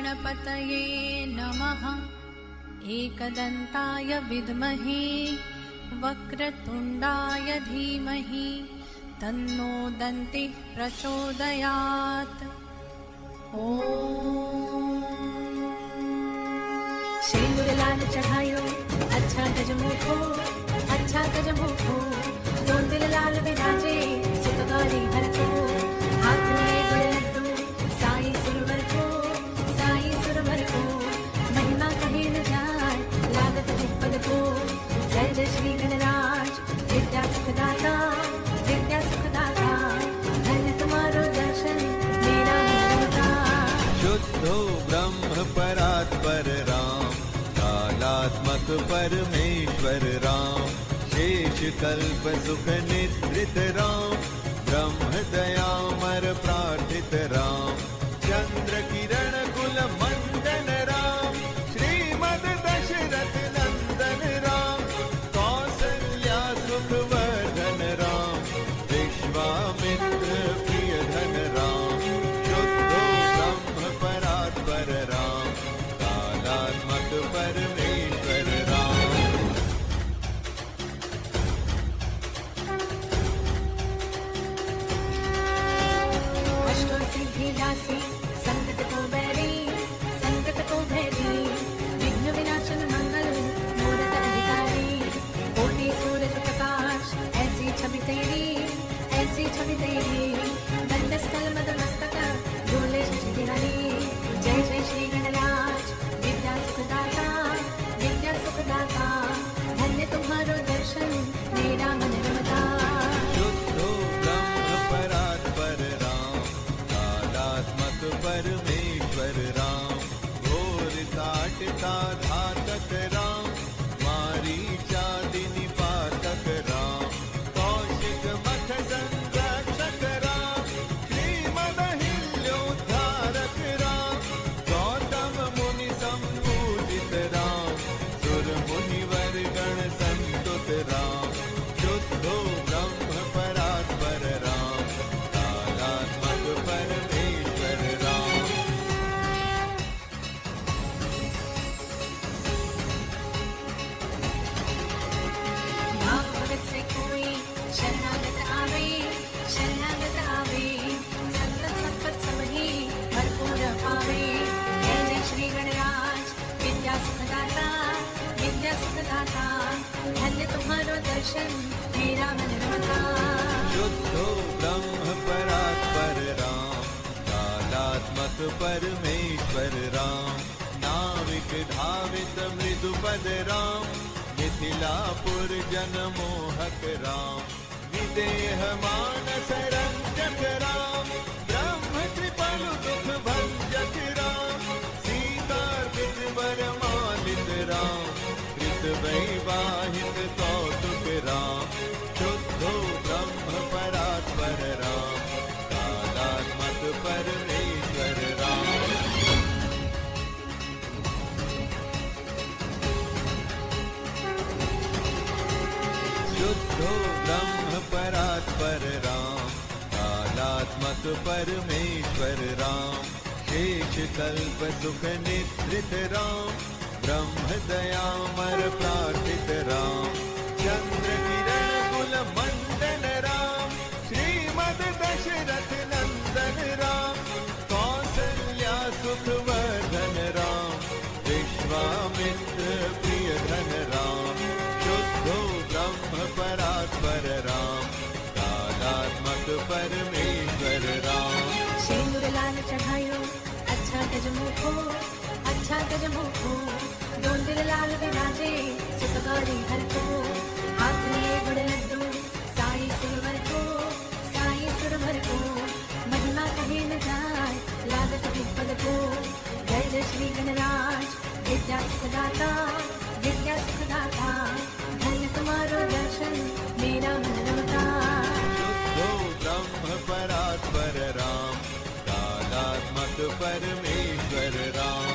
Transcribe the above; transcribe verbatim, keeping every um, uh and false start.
गणपतये नमः। एकदन्ताय विद्महे वक्रतुण्डाय धीमहि तन्नो दन्तिः प्रचोदयात्। ओम शेंदूर चढ़ायो अच्छा गजमुखो, अच्छा गजमुखो, दोन दिल लाल विराजे सुत गौरी हर को। हाथ में बड़े लड्डू साई सुरवर को, साई सुरवर को, महिमा कहे न जाए लागत पद को। जय जय श्री गणराज विद्या सुखदाता, विद्या सुखदाता, धन्य तुम्हारो दर्शन मेरा होता। शुद्धो ब्रह्म परात्पर राम, कालात्मक परमेश्वर राम, शेष कल्प सुख निद्रित राम, ब्रह्म दयामर प्रार्थित राम, चंद्र किरण कुल मंडन राम, श्रीमद दशरथ नंदन राम, कौसल्या सुख वर्धन राम, विश्वामित्र प्रिय धन राम, शुद्धो ब्रह्म परात्पर राम, कालात्मक परमेश्वर राम। अष्टो सिद्धि दासी संकट को बैरी, संकट को भैरी, विघ्न विनाशन मंगल मूरत अधिकारी। कोटि सूरज प्रकाश ऐसी छवि तेरी, ऐसी छवि तेरी, दंड स्थल मद मस्तक डोले शशि बिहारी। जय जय श्री गणराज विद्या सुखदाता, विद्या सुखदाता, धन्य तुम्हारो दर्शन मेरा मन रमता। शुद्धो ब्रह्म परात्पर राम, कालात्मक परमेश्वर राम, घोर काटता घातक राम, मारीचादिनि पातक राम, कौशिक मख संरक्षक राम, श्रीमदहिल्योद्धारक राम, गौतम मुनि संपूजित राम, सुर मुनिवर गण संतुत राम, शुद्धो ब्रह्म परात्पर राम, कालात्मक परमेश्वर राम। भाव भगत से कोई शरणागत आवे, शरणागत आवे, संतत संपत समही भरपूर पावे। जय जय श्री गणराज विद्या सुखदाता, विद्या सुखदाता, धन्य तुम्हारो दर्शन मेरा मन रमता। शुद्धो ब्रह्म परात्पर राम, कालात्मक परमेश्वर राम, नाविक धावित मृदुपद राम, मिथिलापुर जनमोहक राम, विदेह मानस रंजक राम, ब्रह्म कृपालु दुख भंजक राम, सीतार्पित वरमालित राम, कृत वैवाहित कौतुक राम, शुद्धो ब्रह्म परात्पर राम, कालात्मक परमेश्वर राम। शुद्धो ब्रह्म परात्पर राम, कालात्मक परमेश्वर राम, शेष कल्प सुख निद्रित राम, ब्रह्म दयामर प्रार्थित राम, चंद्र किरण कुल मंडन राम, श्रीमद दशरथ नंदन राम, कौसल्या सुख वर्धन राम, विश्वामित्र प्रिय धन राम, शुद्धो ब्रह्म परात्पर राम, कालात्मक परमेश्वर राम। शेंदूर लाल चढ़ायो अच्छा गजमुखो, अच्छा गजमुखो, दोन दिल लाल विराजे सुत गौरी हर को। हाथ में बड़े लड्डू साई सुरवर को, साई सुरवर को, महिमा कहे न जाए लागत पद को। जय जय श्री गणराज विद्या सुखदाता, विद्या सुखदाता, धन्य तुम्हारो दर्शन मेरा मन रमता। शुद्धो ब्रह्म परात्पर राम, कालात्मक परमेश्वर राम,